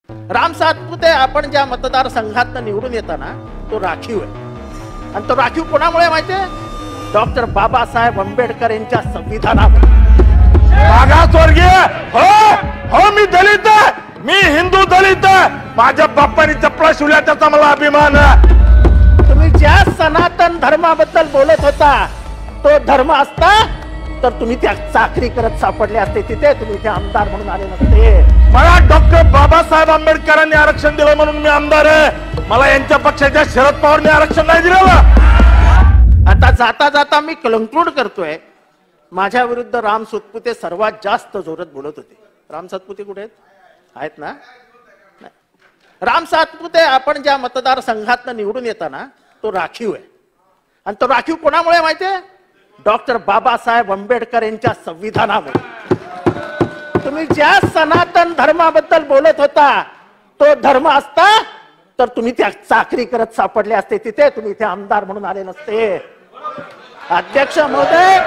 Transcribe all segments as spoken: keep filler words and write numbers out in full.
राम सातपुते आपण ज्या मतदारसंघात निवडून येताना तो राखीव आहे आणि तो राखीव कोणामुळे माहितीये? डॉक्टर बाबासाहेब आंबेडकर यांच्या संविधानामुळे. मागासवर्गीय हो हो मी दलित आहे, मी हिंदू दलित आहे. माझ्या बाप्पानी चपला शिवल्या त्याचा मला अभिमान आहे. तुम्ही ज्या सनातन धर्माबद्दल बोलत होता तो धर्म असता तर तुम्ही त्या चाकरी करत सापडले असते तिथे, तुम्ही ते आमदार म्हणून आले नसते. मला डॉक्टर बाबासाहेब आंबेडकरांनी आरक्षण दिलं म्हणून मी आमदार आहे. मला यांच्या पक्षाच्या शरद पवारने आरक्षण नाही दिलं. आता जाता जाता मी कन्क्लूड करतोय, माझ्या विरुद्ध राम सातपुते सर्वात जास्त जोरात बोलत होते. राम सातपुते कुठे आहेत? आहेत ना? राम सातपुते आपण ज्या मतदारसंघात निवडून येताना तो राखीव आहे आणि तो राखीव कोणामुळे माहितीये? डॉक्टर बाबासाहेब आंबेडकर यांच्या संविधानामुळे. तुम्ही ज्या सनातन धर्माबद्दल बोलत होता तो धर्म असता तर तुम्ही त्या चाकरी करत सापडले असते तिथे, तुम्ही इथे आमदार म्हणून आले नसते. अध्यक्ष महोदय,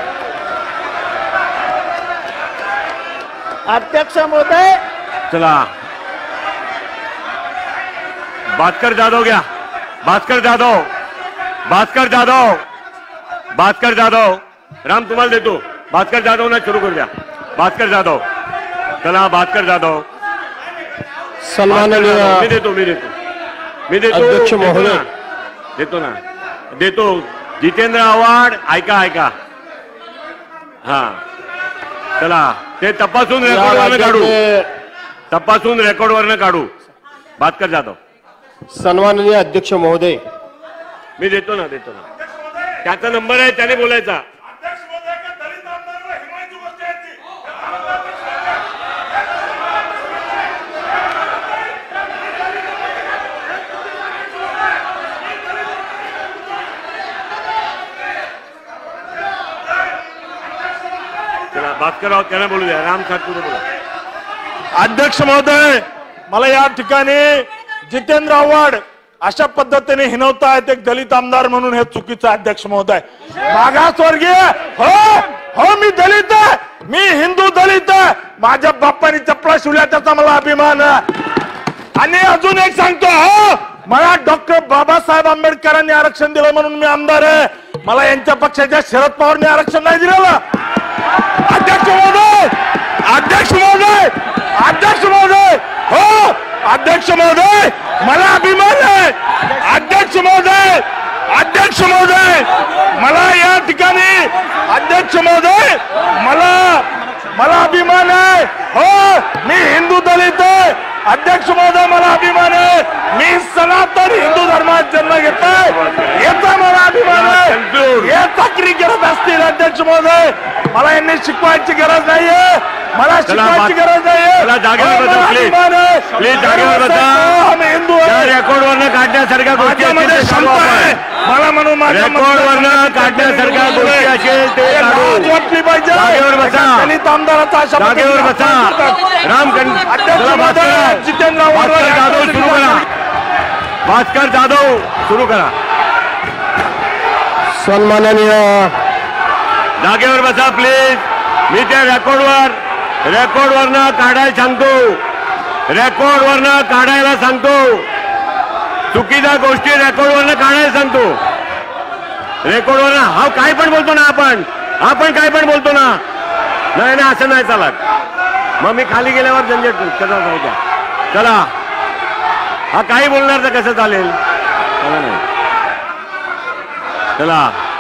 अध्यक्ष महोदय, चला भास्कर जाधव घ्या. भास्कर जाधव, भास्कर जाधव, भास्कर जाधव. राम तुम्हाला देतो. भास्कर जाधव ना सुरू करू द्या. भास्कर जाधव, चला भास्कर जाधव. सन्माननीय मी देतो मी देतो मी देतो अध्यक्ष महोदय, देतो ना देतो. जितेंद्र आव्हाड ऐका ऐका. हा चला ते तपासून रेकॉर्डवरनं काढू, तपासून रेकॉर्डवरनं काढू. भास्कर जाधव. सन्माननीय अध्यक्ष महोदय, मी देतो ना देतो ना त्याचा नंबर आहे, त्याने बोलायचा. चला भास्करराव त्यांना बोलू द्या. राम सातपुते बोला. अध्यक्ष महोदय, मला या ठिकाणी जितेंद्र आव्हाड अशा पद्धतीने हिनवतायत एक दलित आमदार म्हणून, हे चुकीचं अध्यक्ष महोदय. मागासवर्गीय हो हो मी दलित आहे, मी हिंदू दलित आहे. माझ्या बाप्पानी चपला शिवल्या त्याचा मला अभिमान आहे. आणि अजून एक सांगतो, हो मला डॉक्टर बाबासाहेब आंबेडकरांनी आरक्षण दिलं म्हणून मी आमदार आहे. मला यांच्या पक्षाच्या शरद पवारने आरक्षण नाही दिलेलं. अध्यक्ष महोदय, अध्यक्ष महोदय, अध्यक्ष महोदय, हो अध्यक्ष महोदय, मला अभिमान आहे. अध्यक्ष महोदय, अध्यक्ष महोदय, मला या ठिकाणी अध्यक्ष महोदय मला मला अभिमान आहे. हो मी हिंदू दलित आहे. अध्यक्ष महोदय मला अभिमान आहे. मी सनातन हिंदू धर्मात जन्म घेतोय याचा मला अभिमान आहे. हे चाकरी करत असतील अध्यक्ष महोदय, मला यांनी शिकवायची गरज नाहीये. मला शिकवायची गरज नाहीये. जागेवर बसा प्लीज, प्लीज जागेवर बसा. हिंदू रेकॉर्डवरनं काढण्यासारख्या गोष्टी मला म्हणून रेकॉर्डवरनं काढण्यासारख्या गोष्टी असेल ते काढू. वाटली पाहिजे. जागेवर बसा, दलित आमदाराचा जागेवर बसा. राम जितेंद्र भास्कर जाधव सुरू करा. भास्कर जाधव सुरू करा. सन्माननीय जागेवर बसा प्लीज. मी त्या रेकॉर्डवर रेकॉर्डवरनं काढायला सांगतो. रेकॉर्डवरनं काढायला सांगतो. चुकीच्या गोष्टी रेकॉर्डवरनं काढायला सांगतो. रेकॉर्डवरनं हा काय पण बोलतो ना आपण आपण काय पण बोलतो ना. नाही ना असं नाही चालत. मग मी खाली गेल्यावर झंझट कसा जायचा. चला हा काही बोलणार तर कसं चालेल. चला नाही चला